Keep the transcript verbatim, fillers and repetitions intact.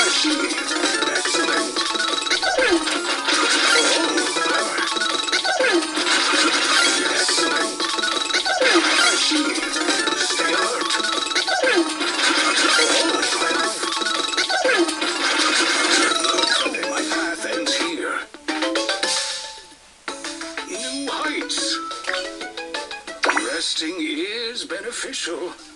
Excellent. Stay alert. My path ends here. New heights. Resting is beneficial.